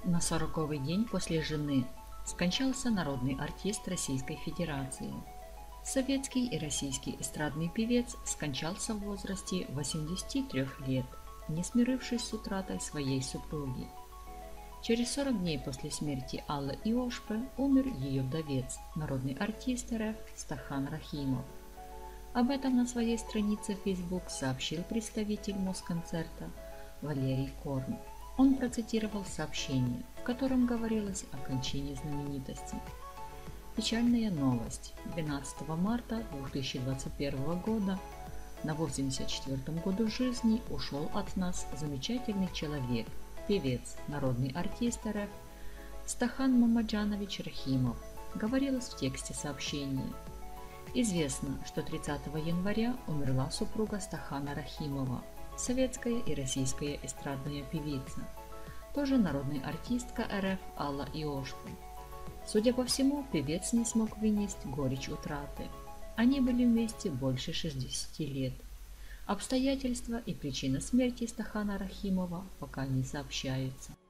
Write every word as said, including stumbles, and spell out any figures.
На сороковый день после жены скончался народный артист Российской Федерации. Советский и российский эстрадный певец скончался в возрасте восьмидесяти трёх лет, не смирившись с утратой своей супруги. Через сорок дней после смерти Аллы Иошпы умер ее вдовец, народный артист эр эф Стахан Рахимов. Об этом на своей странице в Facebook сообщил представитель Москонцерта Валерий Корн. Он процитировал сообщение, в котором говорилось о кончине знаменитости. Печальная новость. двенадцатого марта две тысячи двадцать первого года на восемьдесят четвёртом году жизни ушел от нас замечательный человек, певец, народный артист эр эф Стахан Мамаджанович Рахимов, говорилось в тексте сообщения. Известно, что тридцатого января умерла супруга Стахана Рахимова, советская и российская эстрадная певица, тоже народная артистка эр эф Алла Иошпа. Судя по всему, певец не смог вынести горечь утраты. Они были вместе больше шестидесяти лет. Обстоятельства и причина смерти Стахана Рахимова пока не сообщаются.